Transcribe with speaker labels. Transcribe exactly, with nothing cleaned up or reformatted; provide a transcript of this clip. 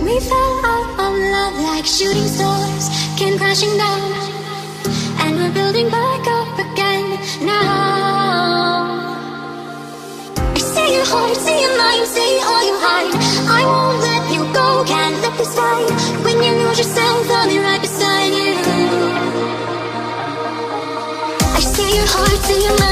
Speaker 1: We fell out of love like shooting stars, came crashing down, and we're building back up again now. I see your heart, see your mind, see all you hide. I won't let you go, can't let this fight. When you lose yourself, I'll be right beside you. I see your heart, see your mind.